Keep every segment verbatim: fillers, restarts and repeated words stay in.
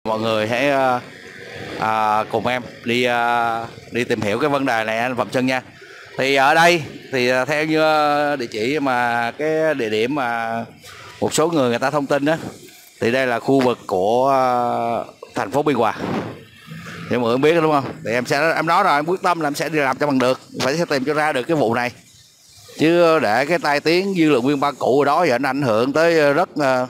Mọi người hãy à, cùng em đi à, đi tìm hiểu cái vấn đề này anh Phạm Xuân nha. Thì ở đây thì theo như địa chỉ mà cái địa điểm mà một số người người ta thông tin đó, thì đây là khu vực của à, thành phố Biên Hòa. Thì mọi người biết đúng không? Thì em sẽ em nói rồi, em quyết tâm là em sẽ đi làm cho bằng được, phải tìm cho ra được cái vụ này. Chứ để cái tai tiếng dư luận viên Ba Cụ ở đó giờ nó ảnh hưởng tới rất uh,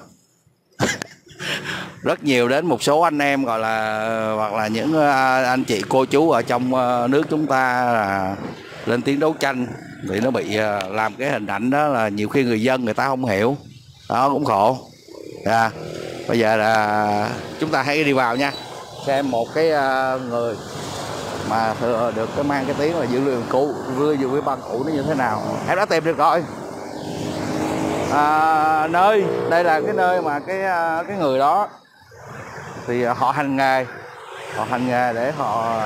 rất nhiều đến một số anh em gọi là hoặc là những anh chị cô chú ở trong nước chúng ta là lên tiếng đấu tranh, thì nó bị làm cái hình ảnh đó là nhiều khi người dân người ta không hiểu, đó cũng khổ. À, bây giờ là chúng ta hãy đi vào nha, xem một cái người mà được cái mang cái tiếng là dữ liệu cũ vừa dữ với Ba Cụ nó như thế nào. Em đã tìm được rồi. À, nơi đây là cái nơi mà cái cái người đó thì họ hành nghề họ hành nghề để họ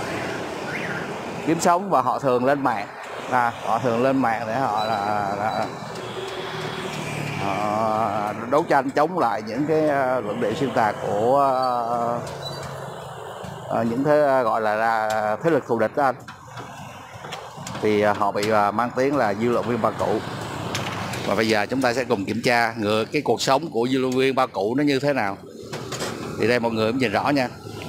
kiếm sống, và họ thường lên mạng à, họ thường lên mạng để họ là, là họ đấu tranh chống lại những cái luận điệu xuyên tạc của uh, những thế gọi là, là thế lực thù địch đó anh. Thì họ bị mang tiếng là dư luận viên Ba Cụ. Và bây giờ chúng ta sẽ cùng kiểm tra ngược cái cuộc sống của dư luận viên Ba Cụ nó như thế nào. Thì đây mọi người cũng nhìn rõ nha,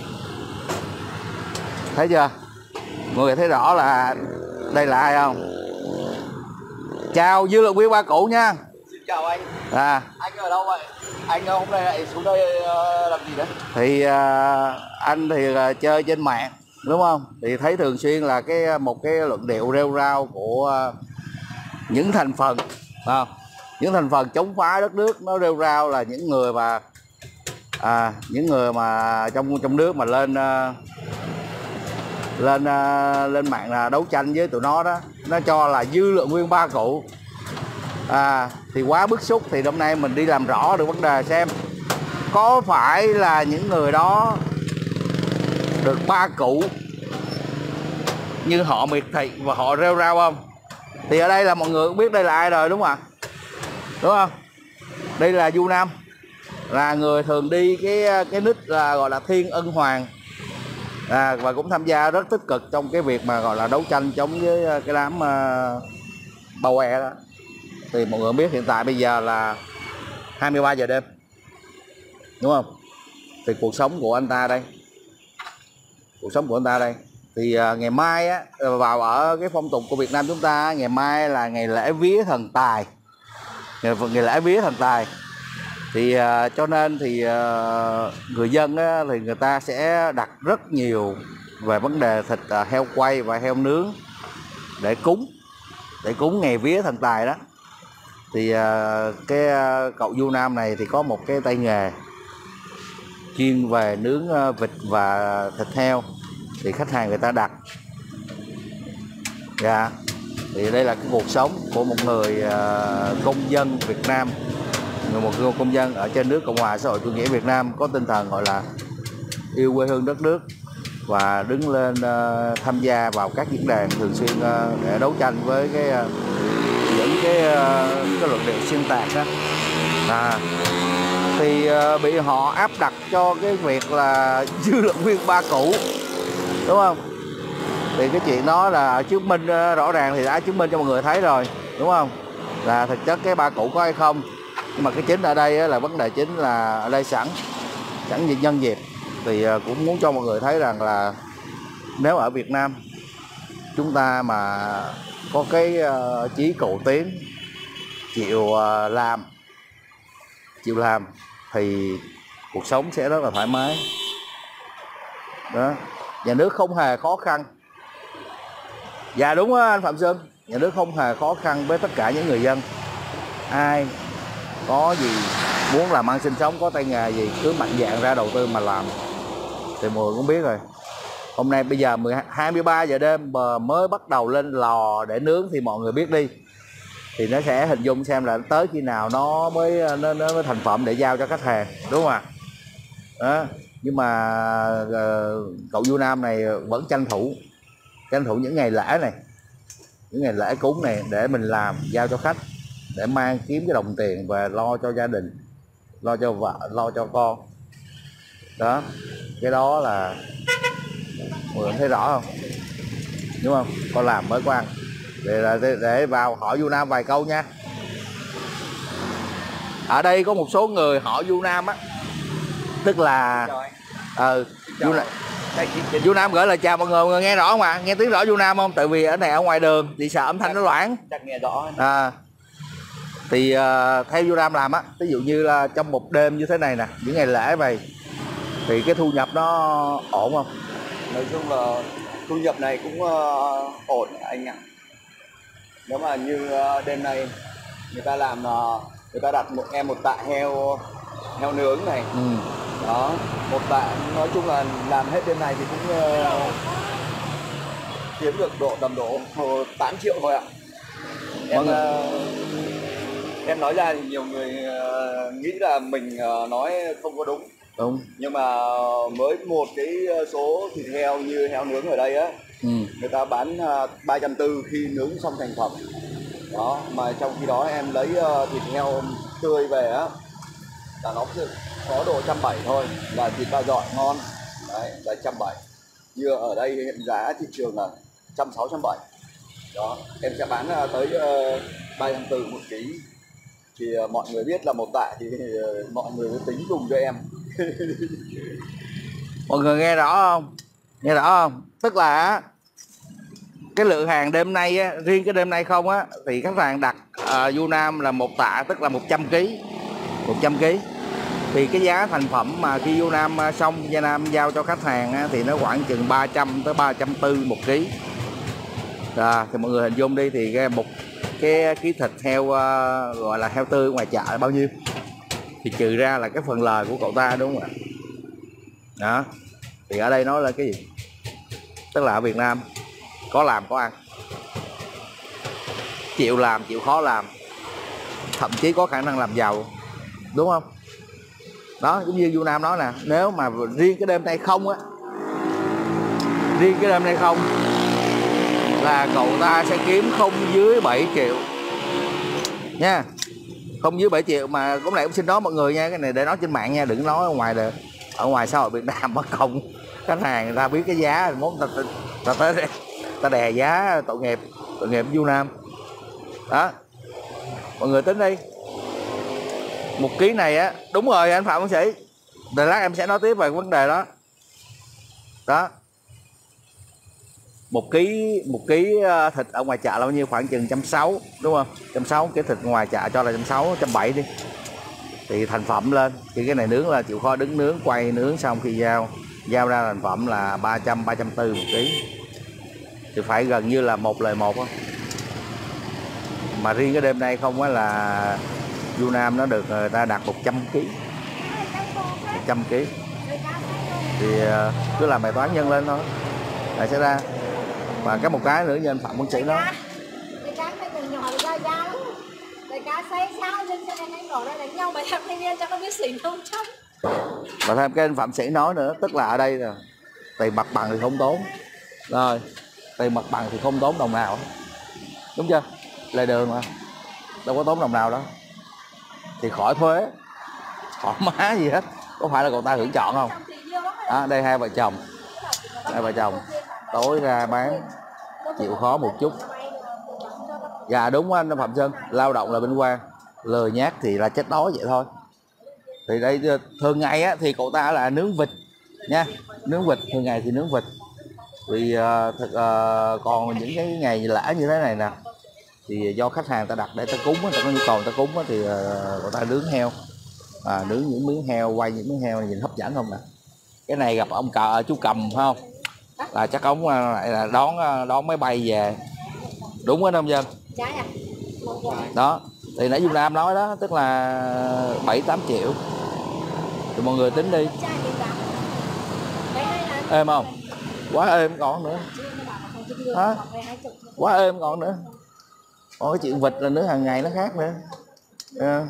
thấy chưa, mọi người thấy rõ là đây là ai không? Chào dư luận viên Ba Cụ nha. Xin chào anh. À, anh ở đâu vậy? Anh hôm nay lại xuống đây uh, làm gì đấy? Thì uh, anh thì uh, chơi trên mạng đúng không? Thì thấy thường xuyên là cái một cái luận điệu rêu rao của uh, những thành phần à, những thành phần chống phá đất nước, nó rêu rao là những người mà à, những người mà trong trong nước mà lên uh, lên uh, lên mạng là đấu tranh với tụi nó đó, nó cho là dư luận viên Ba Cụ. À, thì quá bức xúc, thì hôm nay mình đi làm rõ được vấn đề xem có phải là những người đó được Ba Cụ như họ miệt thị và họ rêu rao không. Thì ở đây là mọi người cũng biết đây là ai rồi đúng không ạ? Đúng không? Đây là Du Nam, là người thường đi cái cái nick là gọi là Thiên Ân Hoàng, à, và cũng tham gia rất tích cực trong cái việc mà gọi là đấu tranh chống với cái đám uh, Bầu E đó. Thì mọi người biết hiện tại bây giờ là hai mươi ba giờ đêm đúng không? Thì cuộc sống của anh ta đây, cuộc sống của anh ta đây thì uh, ngày mai á, vào ở cái phong tục của Việt Nam chúng ta, ngày mai là ngày lễ vía thần tài, ngày, ngày lễ vía thần tài. Thì uh, cho nên thì uh, người dân á, thì người ta sẽ đặt rất nhiều về vấn đề thịt uh, heo quay và heo nướng để cúng để cúng ngày vía thần tài đó. Thì uh, cái uh, cậu Du Nam này thì có một cái tay nghề chuyên về nướng uh, vịt và thịt heo, thì khách hàng người ta đặt. Dạ, thì đây là cái cuộc sống của một người uh, công dân Việt Nam, người một người công dân ở trên nước Cộng hòa xã hội chủ nghĩa Việt Nam, có tinh thần gọi là yêu quê hương đất nước và đứng lên uh, tham gia vào các diễn đàn thường xuyên uh, để đấu tranh với cái uh, những cái uh, cái luận điệu xuyên tạc đó. À, thì uh, bị họ áp đặt cho cái việc là dư luận viên Ba Cụ đúng không? Thì cái chuyện đó là chứng minh uh, rõ ràng, thì đã chứng minh cho mọi người thấy rồi đúng không, là thực chất cái Ba Cụ có hay không. Nhưng mà cái chính ở đây là vấn đề chính là ở đây sẵn sẵn nhân dịp thì cũng muốn cho mọi người thấy rằng là nếu ở Việt Nam chúng ta mà có cái uh, chí cầu tiến, chịu uh, làm chịu làm thì cuộc sống sẽ rất là thoải mái đó. Nhà nước không hề khó khăn. Dạ đúng đó anh Phạm Xuân, nhà nước không hề khó khăn với tất cả những người dân. Ai có gì muốn làm ăn sinh sống, có tay nghề gì cứ mạnh dạn ra đầu tư mà làm. Thì mọi người cũng biết rồi, hôm nay bây giờ hai mươi ba giờ đêm mà mới bắt đầu lên lò để nướng thì mọi người biết đi, thì nó sẽ hình dung xem là tới khi nào nó mới nó, nó mới thành phẩm để giao cho khách hàng đúng không ạ? Đó. Nhưng mà uh, cậu Du Nam này vẫn tranh thủ tranh thủ những ngày lễ này, những ngày lễ cúng này để mình làm giao cho khách, để mang kiếm cái đồng tiền và lo cho gia đình, lo cho vợ, lo cho con Đó, cái đó là mọi người thấy rõ không, đúng không? Con làm mới có ăn. Để, để, để vào hỏi Du Nam vài câu nha. Ở đây có một số người hỏi Du Nam á, tức là ờ Du Nam, Du Nam gửi lời chào mọi người, mọi người nghe rõ không ạ? À? Nghe tiếng rõ Du Nam không? Tại vì ở này ở ngoài đường thì sợ âm thanh nó loãng. Chắc nghe rõ. À, thì uh, theo Du Nam làm á, ví dụ như là trong một đêm như thế này nè, những ngày lễ vậy, thì cái thu nhập nó ổn không? Nói chung là thu nhập này cũng uh, ổn anh ạ. Nếu mà như uh, đêm nay người ta làm uh, người ta đặt một em một tạ heo heo nướng này, ừ. Đó, một tạ, nói chung là làm hết đêm này thì cũng uh, kiếm được độ tầm độ tám triệu thôi ạ. Em uh, em nói ra thì nhiều người uh, nghĩ là mình uh, nói không có đúng. Đúng. Nhưng mà mới một cái số thịt heo như heo nướng ở đây á, ừ. người ta bán ba trăm tư mươi khi nướng xong thành phẩm. Đó, mà trong khi đó em lấy thịt heo tươi về á là nó có độ một trăm bảy mươi thôi, là thịt ba giỏi ngon. Đấy, là một trăm bảy mươi. Như ở đây hiện giá thị trường là một trăm sáu mươi, một trăm bảy mươi. Đó, em sẽ bán tới ba trăm tư mươi một ký. Thì mọi người biết là một tạ thì mọi người tính cùng cho em. Mọi người nghe rõ không? Nghe rõ không? Tức là cái lượng hàng đêm nay á, riêng cái đêm nay không á, thì khách hàng đặt uh, Du Nam là một tạ, tức là một trăm ký, một trăm ký. Thì cái giá thành phẩm mà khi Du Nam xong, Du Nam giao cho khách hàng á, thì nó khoảng chừng ba trăm tới ba trăm tư mươi một ký. À, thì mọi người hình dung đi, thì cái một cái ký thịt heo uh, gọi là heo tươi ngoài chợ là bao nhiêu, thì trừ ra là cái phần lời của cậu ta, đúng không ạ? Đó, thì ở đây nói là cái gì? Tức là ở Việt Nam có làm có ăn, chịu làm chịu khó làm, thậm chí có khả năng làm giàu, đúng không? Đó, giống như Du Nam nói nè, nếu mà riêng cái đêm nay không á, riêng cái đêm nay không là cậu ta sẽ kiếm không dưới bảy triệu nha, không dưới bảy triệu. Mà cũng lại cũng xin nói mọi người nha, cái này để nói trên mạng nha, đừng nói ở ngoài được, ở ngoài xã hội Việt Nam mất công khách hàng người ta biết cái giá mốt ta ta tới ta, ta đè giá, tội nghiệp, tội nghiệp Du Nam. Đó, mọi người tính đi, một ký này á, đúng rồi anh Phạm Bác Sĩ, để lát em sẽ nói tiếp về vấn đề đó. Đó, một ký một ký thịt ở ngoài chợ là bao nhiêu? Khoảng chừng một trăm sáu mươi, đúng không? một trăm sáu mươi cái thịt ngoài chợ cho là một trăm sáu mươi, một trăm bảy mươi đi, thì thành phẩm lên thì cái này nướng là chịu khó đứng nướng, quay nướng xong khi giao giao ra thành phẩm là ba trăm, ba trăm tư mươi một ký, thì phải gần như là một lời một đó. Mà riêng cái đêm nay không á là Du Nam nó được người ta đặt một trăm ký, một trăm ký, thì cứ làm bài toán nhân lên thôi là sẽ ra. Và cái một cái nữa như anh Phạm Bác Sĩ nói, và thêm cái anh Phạm Sĩ nói nữa, tức là ở đây là tiền mặt bằng thì không tốn rồi, tiền mặt bằng thì không tốn đồng nào, đúng chưa? Lề đường mà đâu có tốn đồng nào đó, thì khỏi thuế khỏi má gì hết. Có phải là cậu ta hưởng chọn không? À, đây hai vợ chồng, hai vợ chồng tối ra bán chịu khó một chút. Dạ đúng anh Phạm Sơn, lao động là bên quan, lười nhác thì là chết đói vậy thôi. Thì đây thường ngày á, thì cậu ta là nướng vịt nha, nướng vịt, thường ngày thì nướng vịt. Vì uh, thực, uh, còn những cái ngày lễ như thế này nè, thì do khách hàng ta đặt để ta cúng, ta có nhu cầu ta cúng thì uh, người ta nướng heo, à, nướng những miếng heo, quay những miếng heo này nhìn hấp dẫn không nè. Cái này gặp ông cờ chú Cầm phải không? Là chắc ông lại là đón đón máy bay về, đúng không Dân? Đó, thì nãy Du Nam nói đó, tức là bảy tám triệu, thì mọi người tính đi, êm không? Quá êm còn nữa, hả? Quá êm còn nữa. Còn cái chuyện vịt là nữa hàng ngày nó khác nữa. À.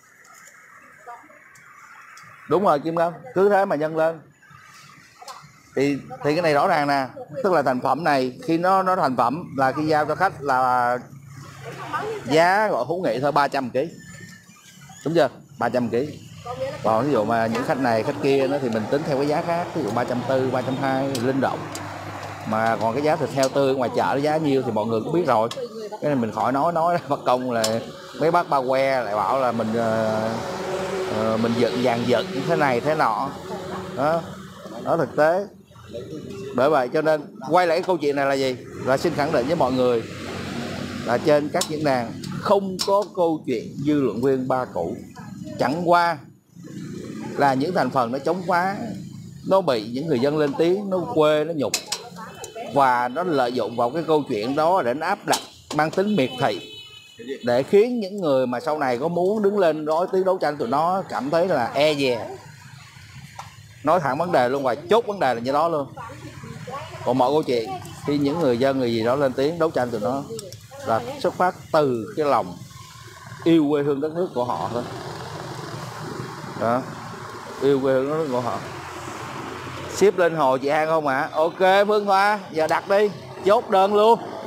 Đúng rồi Kim Lâm, cứ thế mà nhân lên. Thì thì cái này rõ ràng nè, tức là thành phẩm này khi nó nó thành phẩm là khi giao cho khách là giá gọi hữu nghị thôi, ba trăm ký, đúng chưa? ba trăm ký. Còn ví dụ mà những khách này khách kia nó thì mình tính theo cái giá khác, ví dụ ba trăm tư, ba trăm hai mươi linh động. Mà còn cái giá thịt heo tươi ngoài chợ giá nhiêu thì mọi người cũng biết rồi, cái này mình khỏi nói nói mất công là mấy bác ba que lại bảo là mình uh, uh, mình giận dàn dựng thế này thế nọ đó, đó thực tế. Bởi vậy cho nên quay lại cái câu chuyện này là gì, là xin khẳng định với mọi người là trên các diễn đàn không có câu chuyện dư luận viên ba cũ, chẳng qua là những thành phần nó chống phá, nó bị những người dân lên tiếng, nó quê, nó nhục, và nó lợi dụng vào cái câu chuyện đó để nó áp đặt mang tính miệt thị, để khiến những người mà sau này có muốn đứng lên nói tiếng đấu tranh tụi nó cảm thấy là e dè. Nói thẳng vấn đề luôn và chốt vấn đề là như đó luôn. Còn mọi câu chuyện khi những người dân người gì đó lên tiếng đấu tranh tụi nó là xuất phát từ cái lòng yêu quê hương đất nước của họ thôi đó, yêu quê hương đất nước của họ. Ship lên hồ chị An không ạ? À? Ok Phương Hoa, giờ đặt đi, chốt đơn luôn.